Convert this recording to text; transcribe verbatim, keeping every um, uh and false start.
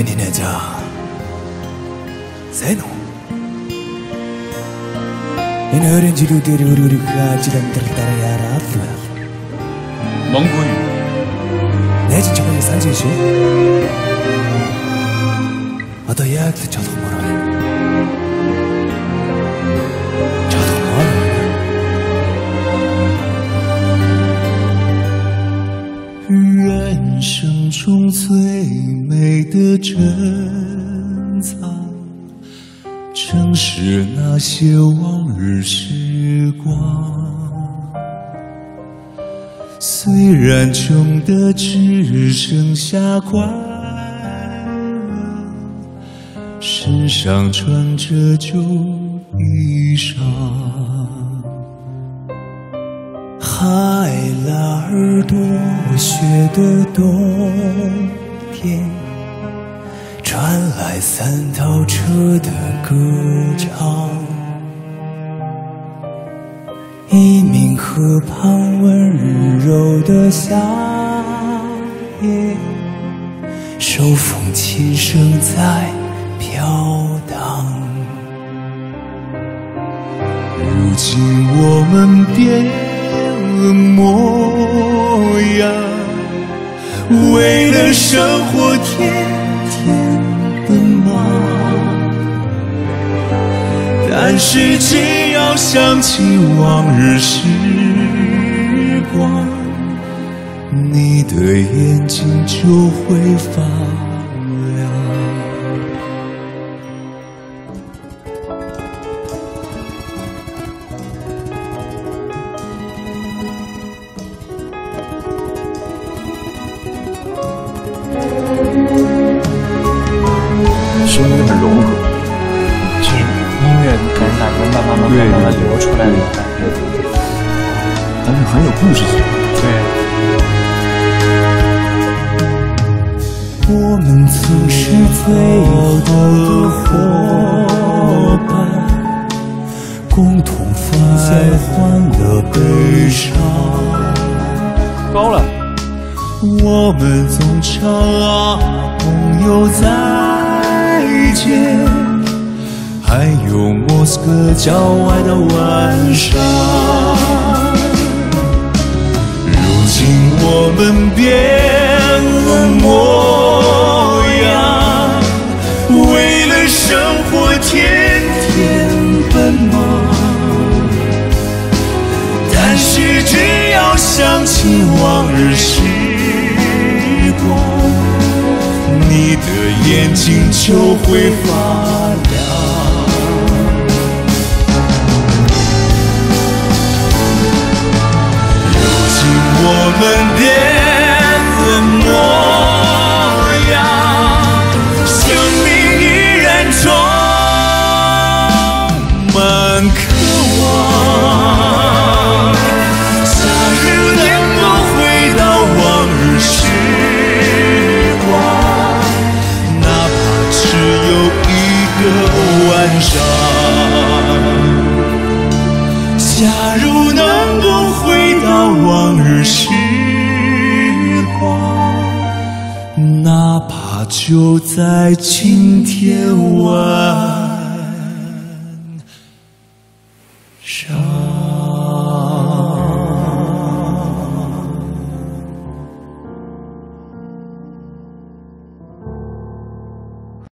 menina Zaino ini orang jiru dari uru kaji dan tertarayara tuh 蒙古语。 내 진짜 거기 산지시 아도 약도 저도 모르네 저도 모르네人生中最美的珍藏正是那些往日时光虽然穷得只剩下快乐身上穿着旧衣裳海拉尔多雪的冬天传来三套车的歌唱一名河畔温柔的夏夜手风琴声在飘荡如今我们变了模样为了生活天天奔忙但是只要想起往日时光你的眼睛就会发亮声音很柔和就是音乐给人感觉慢慢慢慢慢慢流出来的感觉但是很有故事性对我们曾是最友的伙伴共同分享欢乐悲伤高了我们总唱啊朋友再见还有莫斯科郊外的晚上如今我们变了模样为了生活天天奔忙但是只要想起往日时光你的眼睛就会发亮如今我们变了模样生命依然充满渴望假如能够回到往日时晚上假如能够回到往日时光哪怕就在今天晚